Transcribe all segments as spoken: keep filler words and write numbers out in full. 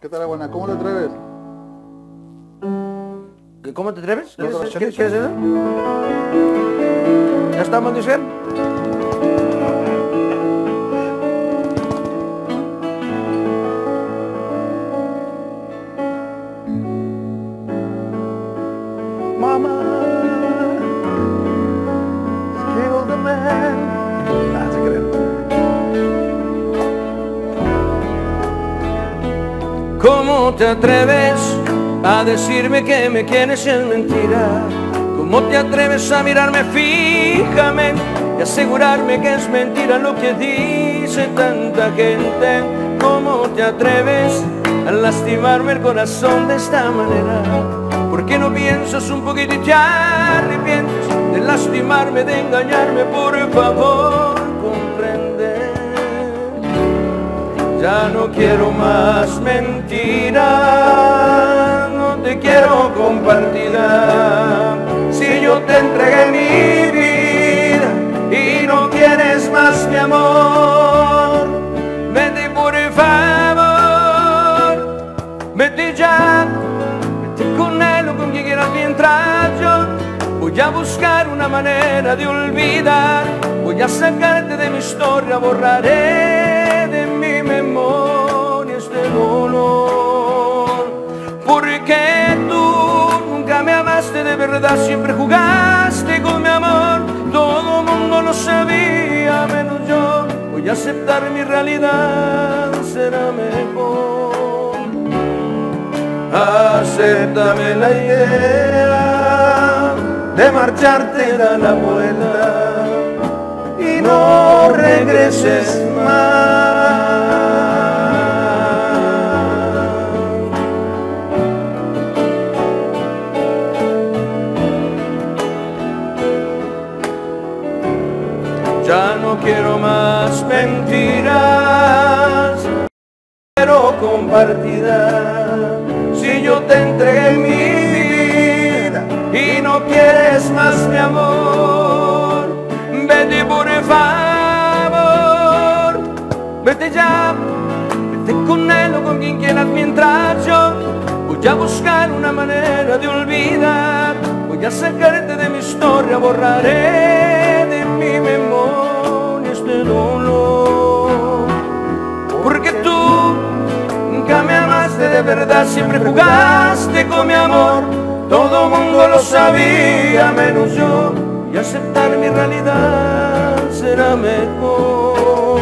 ¿Qué tal, buena? ¿Cómo te atreves? ¿Cómo te atreves? ¿No te ¿Quieres, lo ¿quieres, sabes? ¿quieres eso? ¿Ya estamos, Dicen? Mama, kill the man. Ah, se creen. ¿Cómo te atreves a decirme que me quieres en mentira? ¿Cómo te atreves a mirarme fijamente y asegurarme que es mentira lo que dice tanta gente? ¿Cómo te atreves a lastimarme el corazón de esta manera? ¿Por qué no piensas un poquito y te arrepientes de lastimarme, de engañarme? Por favor, comprende. Ya no quiero más mentira, no te quiero compartida. Si yo te entregué mi vida y no quieres más mi amor, vete por favor, vete ya, vete con él o con quien quieras mientras yo voy a buscar una manera de olvidar. Voy a sacarte de mi historia, borraré de mi memoria este dolor. Porque tú nunca me amaste de verdad, siempre jugaste con mi amor. Todo el mundo lo sabía, menos yo. Voy a aceptar mi realidad, será mejor. Acéptame la idea de marcharte, da la vuelta y no regreses más. Ya no quiero más mentiras, quiero compartida. Si yo te entregué mi vida y no quieres más mi amor, vete por favor, vete ya, vete con él o con quien quieras mientras yo voy a buscar una manera de olvidar. Voy a sacarte de mi historia, borraré de mi memoria este dolor. Porque tú nunca me amaste de verdad, siempre jugaste con mi amor. Todo el mundo lo sabía, menos yo. Y aceptar mi realidad será mejor.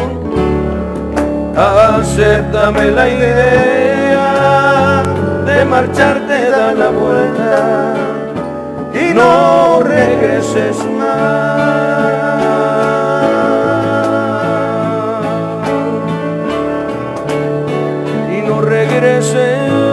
Acéptame la idea de marcharte, da la vuelta y no regreses más. Y no regreses